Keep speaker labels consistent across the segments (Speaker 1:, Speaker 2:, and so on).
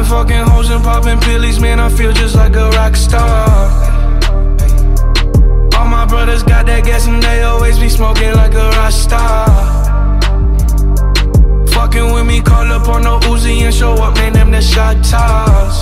Speaker 1: fucking hoes and popping pillies, man, I feel just like a rock star. All my brothers got that gas and they always be smoking like a Rockstar. Fucking with me, call up on no Uzi and show up, man, them the shot toss.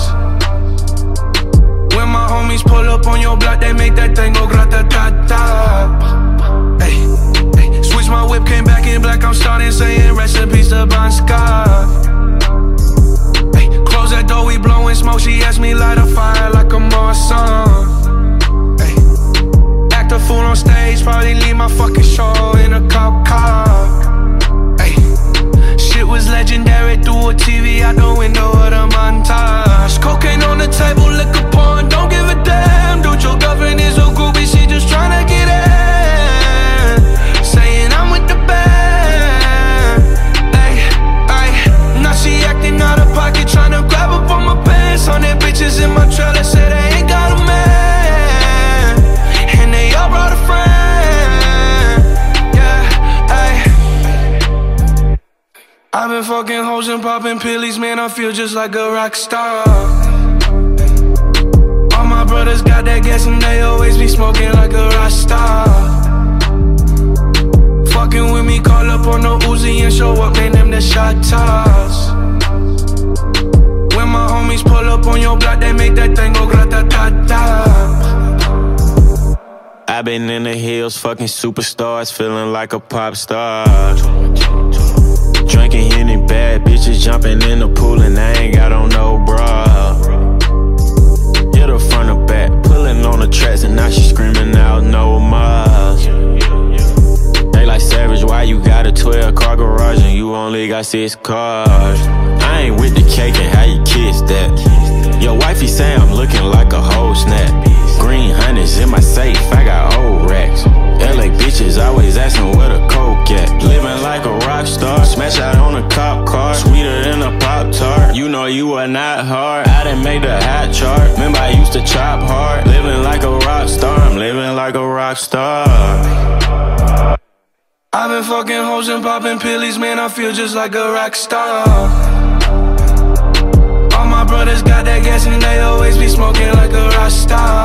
Speaker 1: When my homies pull up on your block, they make that thing go grata-ta-ta. Ay, ay. Switch my whip, came back in black, I'm starting saying recipes to Bon Scott. Ay, close that door, we blowing smoke, she asked me light a fire like a Marsan. Ay, act a fool on stage, probably leave my fucking show in a cop car. Ay, shit was legendary, through a TV out the window of the montage. Cocaine on the table, liquor pouring, don't give a damn. Dude, your girlfriend is a groupie, she just tryna get in. Saying I'm with the band. Ay, ay, now she acting out of pocket, tryna grab up on my pants. 100 bitches in my trailer, say they ain't got a man, and they all brought a friend. Yeah, ay. I've been fucking hoes and popping pillies, man, I feel just like a rock star. All my brothers got that gas and they always be smoking like a Rockstar. Fucking with me, call up on no Uzi and show up, man, them the shot toss. When my homies pull up on your block, they make that thing go grata-ta-ta.
Speaker 2: I've been in the hills, fucking superstars, feeling like a pop star. Drinking Henny, bad bitches jumping in the pool and I ain't got on no bra. Hit her front or back, pulling on the tracks and now she screaming out no more. They like Savage, why you got a 12-car garage and you only got 6 cars? I ain't with the cake and how you kiss that. Your wifey say I'm looking like a whole snap. Green honey's in my safe, I got old racks. LA bitches always asking where the coke at. Living like a rock star, smash out on a cop car, sweeter than a Pop-Tart. You know you are not hard, I done made the hot chart. Remember I used to chop hard. Living like a rock star, I'm living like a rock star.
Speaker 1: I've been fucking hoes and popping pillies, man, I feel just like a rock star. All my brothers got that gas and they always be smoking like a Rockstar.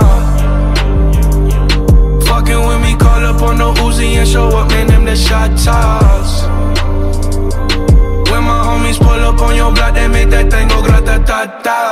Speaker 1: Fucking with me, call up on no Uzi and show up, man, them the shot toss. When my homies pull up on your block, they make that thing go grata-ta-ta.